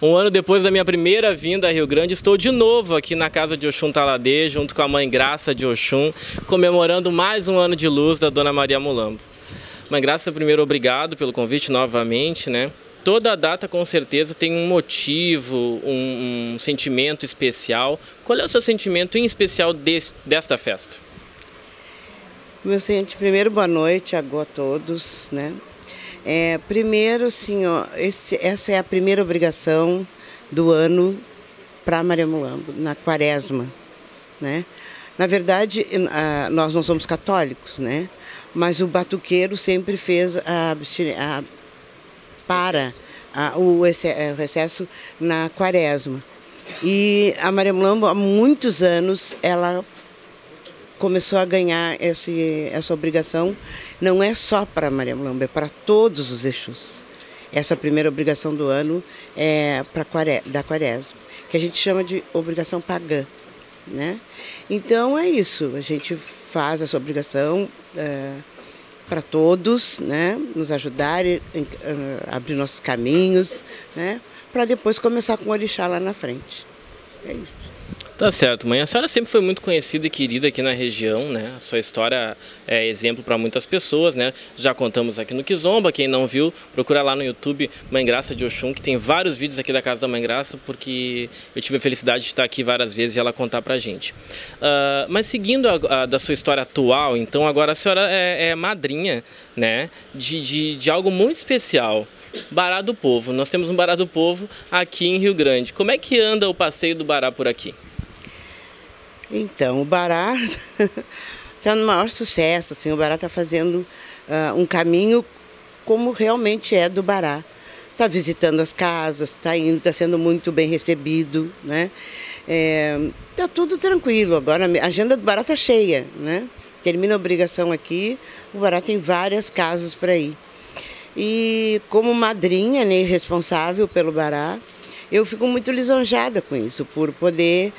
Um ano depois da minha primeira vinda a Rio Grande, estou de novo aqui na casa de Oxum Taladê, junto com a Mãe Graça de Oxum, comemorando mais um ano de luz da Dona Maria Mulambo. Mãe Graça, primeiro, obrigado pelo convite novamente, né? Toda data, com certeza, tem um motivo, um sentimento especial. Qual é o seu sentimento em especial desta festa? Primeiro, boa noite a todos, né? Primeiro, assim, ó, essa é a primeira obrigação do ano para Maria Mulambo, na quaresma, né? Na verdade, nós não somos católicos, né? Mas o batuqueiro sempre fez o recesso na quaresma. E a Maria Mulambo, há muitos anos, ela começou a ganhar essa obrigação. Não é só para Maria Mulambo, é para todos os Exus. Essa primeira obrigação do ano é da quaresma, que a gente chama de obrigação pagã, né? Então é isso, a gente faz essa obrigação para todos, né? Nos ajudar, abrir nossos caminhos, né? Para depois começar com o orixá lá na frente. É isso. Tá certo, mãe. A senhora sempre foi muito conhecida e querida aqui na região, né? A sua história é exemplo para muitas pessoas, né? Já contamos aqui no Kizomba, quem não viu, procura lá no YouTube Mãe Graça de Oxum, que tem vários vídeos aqui da casa da Mãe Graça, porque eu tive a felicidade de estar aqui várias vezes e ela contar pra gente. Mas seguindo da sua história atual, então agora a senhora é madrinha, né? De algo muito especial. Bará do Povo. Nós temos um Bará do Povo aqui em Rio Grande. Como é que anda o passeio do Bará por aqui? Então, o Bará está no maior sucesso, assim, o Bará está fazendo um caminho como realmente é do Bará. Está visitando as casas, está sendo muito bem recebido, né? Está tudo tranquilo, agora a agenda do Bará está cheia, né? Termina a obrigação aqui, o Bará tem várias casas para ir. E como madrinha, né, responsável pelo Bará, eu fico muito lisonjada com isso, por poder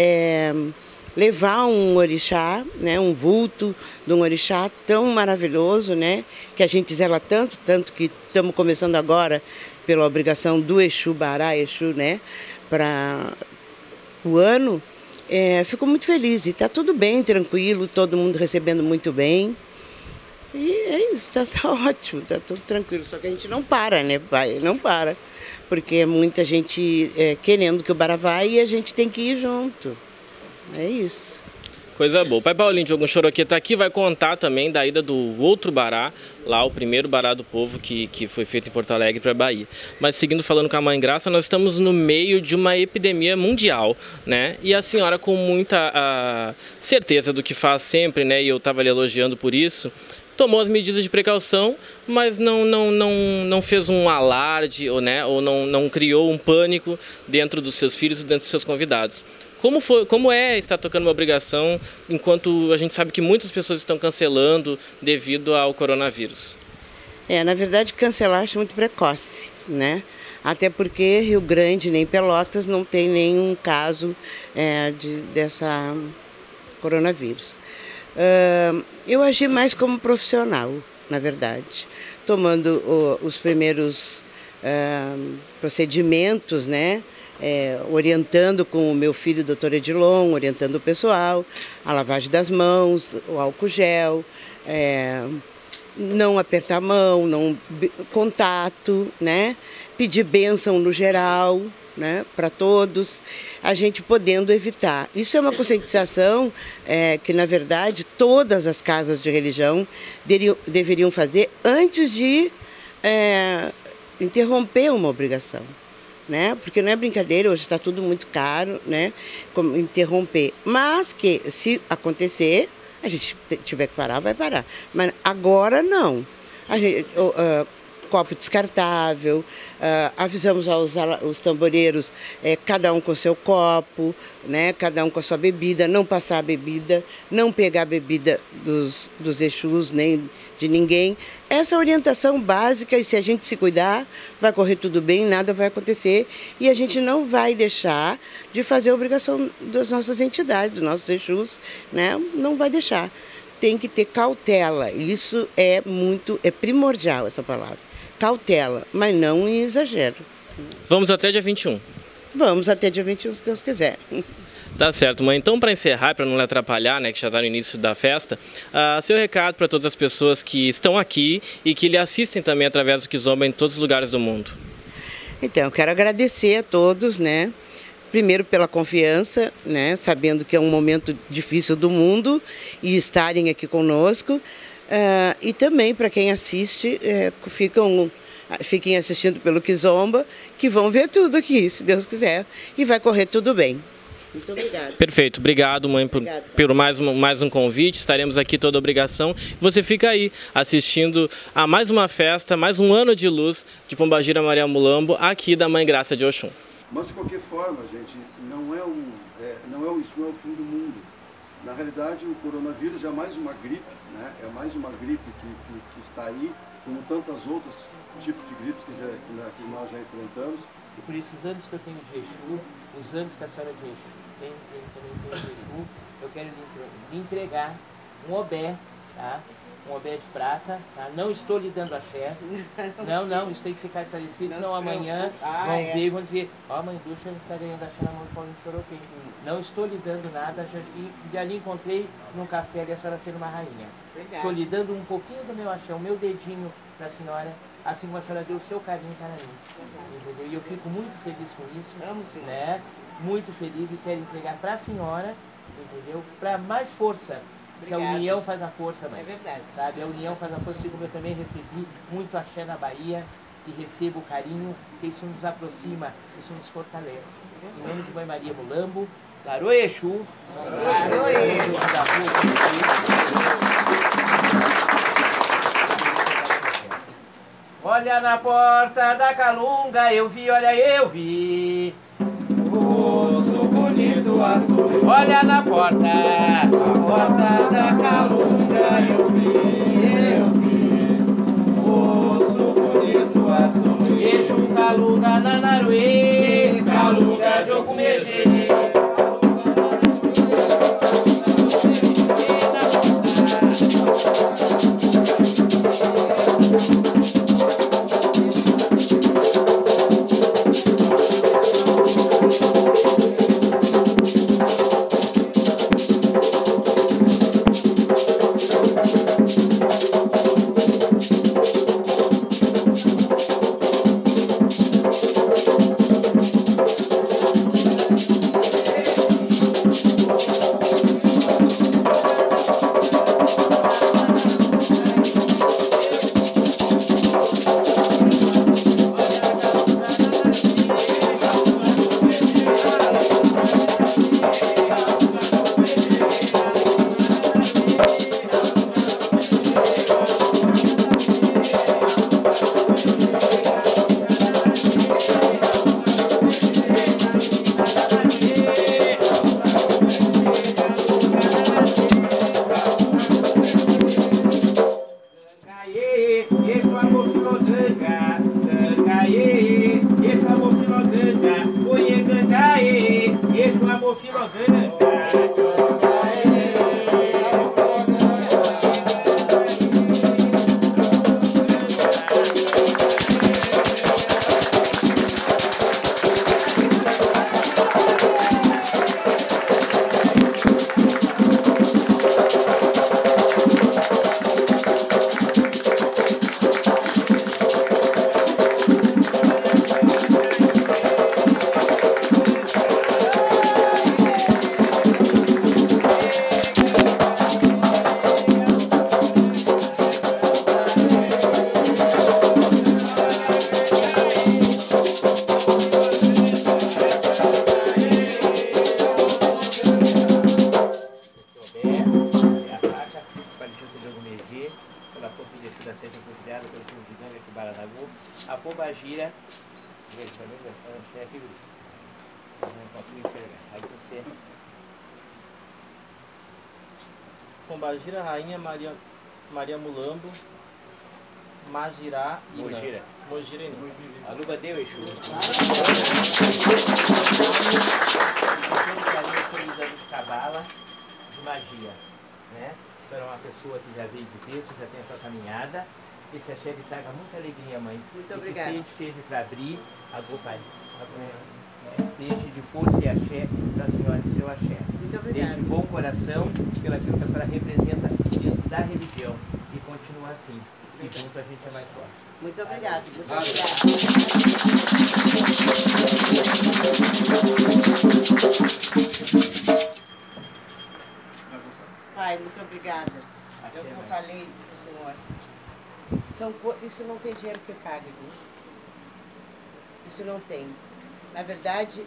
levar um orixá, né, um vulto de um orixá tão maravilhoso, né, que a gente zela tanto que estamos começando agora pela obrigação do Exu Bará, Exu, né, para o ano. Fico muito feliz e está tudo bem, tranquilo, todo mundo recebendo muito bem. E é isso, está ótimo, está tudo tranquilo, só que a gente não para, né, pai? Não para, porque é muita gente querendo que o Bará vá e a gente tem que ir junto. É isso. Coisa boa. O pai Paulinho de Ogum Choroquê está aqui, vai contar também da ida do outro Bará, lá o primeiro Bará do Povo que foi feito em Porto Alegre para a Bahia. Mas seguindo falando com a Mãe Graça, nós estamos no meio de uma epidemia mundial, né? E a senhora com muita certeza do que faz sempre, né? E eu estava lhe elogiando por isso, tomou as medidas de precaução, mas não fez um alarde, ou não criou um pânico dentro dos seus filhos e dentro dos seus convidados. Como é estar tocando uma obrigação, enquanto a gente sabe que muitas pessoas estão cancelando devido ao coronavírus? Na verdade, cancelar acho muito precoce, né? Até porque Rio Grande nem Pelotas não tem nenhum caso dessa coronavírus. Eu agi mais como profissional, na verdade, tomando os primeiros procedimentos, né? Orientando com o meu filho, Dr. Edilon, orientando o pessoal, a lavagem das mãos, o álcool gel, não apertar a mão, não contato, né? Pedir bênção no geral, né, para todos, a gente podendo evitar. Isso é uma conscientização que, na verdade, todas as casas de religião deveriam fazer antes de interromper uma obrigação, né? Porque não é brincadeira, hoje está tudo muito caro, né? Como interromper. Mas que, se acontecer, a gente tiver que parar, vai parar. Mas agora não. Copo descartável, avisamos os tamboreiros, cada um com seu copo, né, cada um com a sua bebida, não passar a bebida, não pegar a bebida dos Exus, nem de ninguém. Essa orientação básica, e se a gente se cuidar, vai correr tudo bem, nada vai acontecer, e a gente não vai deixar de fazer a obrigação das nossas entidades, dos nossos Exus, né, não vai deixar. Tem que ter cautela, isso é primordial, essa palavra. Cautela, mas não em exagero. Vamos até dia 21. Vamos até dia 21, se Deus quiser. Tá certo, mãe. Então, para encerrar, para não lhe atrapalhar, né, que já está no início da festa, seu recado para todas as pessoas que estão aqui e que lhe assistem também através do Kizomba em todos os lugares do mundo. Então, eu quero agradecer a todos, né? Primeiro pela confiança, né? Sabendo que é um momento difícil do mundo e estarem aqui conosco. E também para quem assiste, fiquem assistindo pelo Kizomba, que vão ver tudo aqui, se Deus quiser, e vai correr tudo bem. Muito obrigada. Perfeito. Obrigado, mãe, por mais um convite. Estaremos aqui toda obrigação. Você fica aí assistindo a mais uma festa, mais um ano de luz de Pombagira Maria Mulambo, aqui da Mãe Graça de Oxum. Mas, de qualquer forma, gente, isso não é o fim do mundo. Na realidade, o coronavírus é mais uma gripe, né? É mais uma gripe que está aí, como tantas outros tipos de gripes que nós já enfrentamos. E por isso, os anos que eu tenho de Exu, os anos que a senhora de Exu também tem de Exu, eu quero lhe entregar um obé, tá? Um obé de prata, tá? Não estou lhe dando axé. Não, isso tem que ficar esclarecido, senão amanhã vão ver e vão dizer, ó, mãe Ducha está ganhando axé na mão do Paulinho Choropim. Não estou lhe dando nada, já lhe encontrei num castelo e a senhora sendo uma rainha. Estou lhe dando um pouquinho do meu axé, o meu dedinho para a senhora, assim como a senhora deu o seu carinho para mim. Entendeu? E eu fico muito feliz com isso. Vamos sim. Né? Muito feliz e quero entregar para a senhora, entendeu? Para mais força. Porque a união faz a força, mãe. É verdade. Sabe? A união faz a força, assim como eu também recebi muito axé na Bahia e recebo o carinho, que isso nos aproxima, isso nos fortalece. Em nome de Mãe Maria Mulambo, Garoe Exu, olha na porta da Calunga, eu vi, olha eu vi. Moço bonito azul. Olha na porta Da Calunga eu vi. Moço bonito azul. Exu Calunga Nanaruê, Calunga Jogo Megê. A Pombagira, gente, pra mim, não consigo enxergar. Aí você... Pombagira, Rainha Maria Mulambo, Magirá e Mogira. Mogira e Nã. A luva deu, Exu. De cabala, de magia, né? Eu era uma pessoa que já veio de berço, já tem essa caminhada, esse axé lhe traga muita alegria, mãe. Muito obrigada. Que seja para abrir a boca, seja de força e axé da senhora e seu axé. Muito obrigada. De bom coração, pelo aquilo que a senhora representa dentro da religião. E continua assim. E junto a gente é mais forte. Muito obrigada. Muito obrigada. Pai, muito obrigada. É o que eu falei para o senhor. Isso não tem dinheiro que pague, viu? Isso não tem. Na verdade,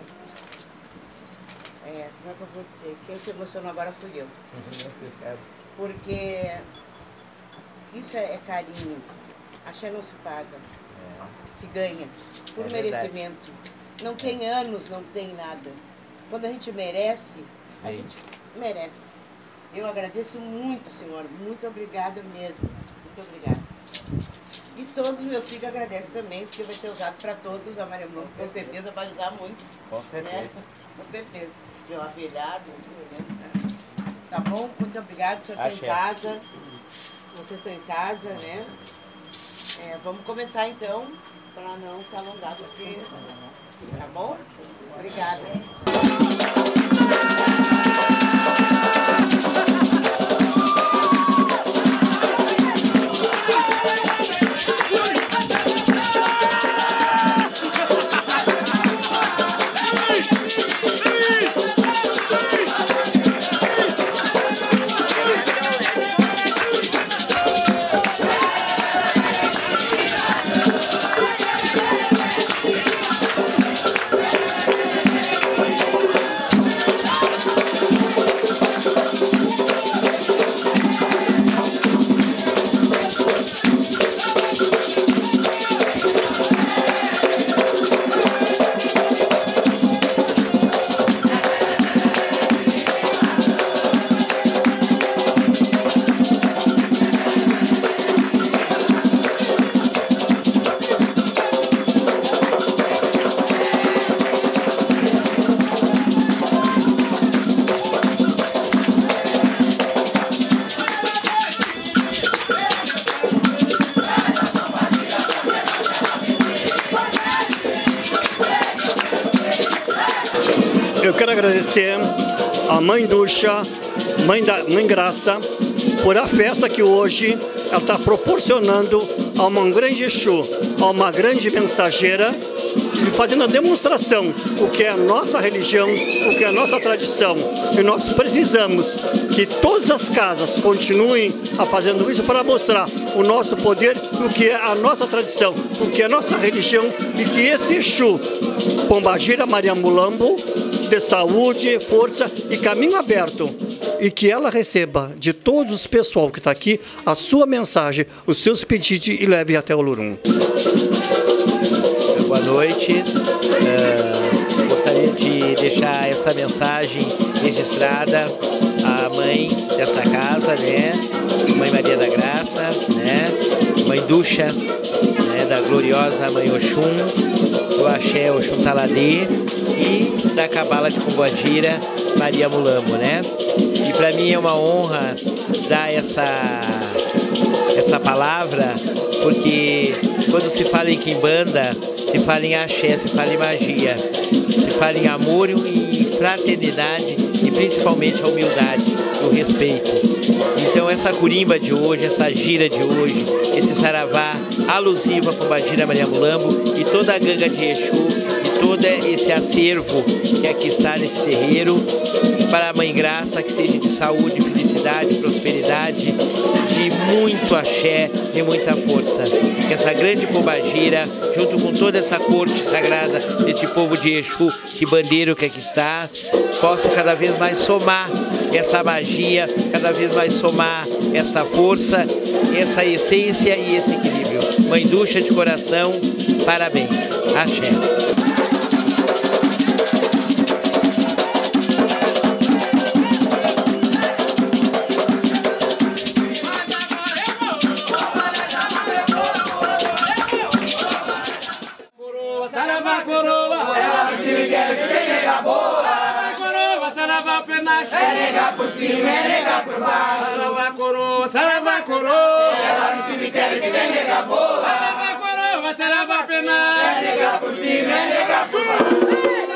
como é que eu vou dizer? Quem se emocionou agora fui eu. Porque isso é carinho. Axé não se paga. Se ganha. Por merecimento. Não tem anos, não tem nada. Quando a gente merece, a gente merece. Eu agradeço muito, senhor. Muito obrigada mesmo. Muito obrigada. E todos os meus filhos agradecem também, porque vai ser usado para todos. A Maria Mulamba com certeza vai usar muito. Com certeza. Né? Com certeza. Meu afilhado, né? Tá bom? Muito obrigado. Vocês estão em casa. Vocês estão em casa, né? Vamos começar então, para não se alongar, porque... Tá bom? Obrigada. Eu quero agradecer a Mãe Ducha, Mãe Graça, por a festa que hoje ela está proporcionando a uma grande Exu, a uma grande mensageira, e fazendo a demonstração o que é a nossa religião, o que é a nossa tradição. E nós precisamos que todas as casas continuem a fazendo isso para mostrar o nosso poder, o que é a nossa tradição, o que é a nossa religião, e que esse Exu, Pombagira Maria Mulamba, de saúde, força e caminho aberto, e que ela receba de todos os pessoal que está aqui a sua mensagem, os seus pedidos, e leve até o Lurum. Boa noite. Gostaria de deixar essa mensagem registrada à mãe desta casa, né? Mãe Maria da Graça, né? Mãe Ducha, né? Da gloriosa Mãe Oxum, do Axé Oxum Taladê, e da Cabala de Pombagira Maria Mulamba, né? E para mim é uma honra dar essa palavra, porque quando se fala em quimbanda, se fala em axé, se fala em magia, se fala em amor e fraternidade, e principalmente a humildade, o respeito. Então essa curimba de hoje, essa gira de hoje, esse saravá alusivo a Pombagira Maria Mulamba e toda a ganga de Exu, todo esse acervo que aqui está nesse terreiro, para a Mãe Graça, que seja de saúde, felicidade, prosperidade, de muito axé e muita força. Que essa grande Pombagira, junto com toda essa corte sagrada desse povo de Exu, que bandeiro que aqui está, possa cada vez mais somar essa magia, cada vez mais somar essa força, essa essência e esse equilíbrio. Mãe Ducha de coração, parabéns. Axé. Coroa, saravá pena. É nega por cima, é nega por baixo. Saravá coroa, saravá coroa. É lá no cemitério que vem nega boa. Saravá coroa, saravá pena. É nega por cima, é nega por baixo.